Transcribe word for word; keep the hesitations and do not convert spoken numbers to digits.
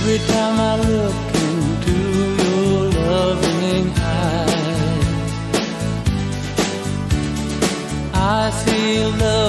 Every time I look into your loving eyes, I feel love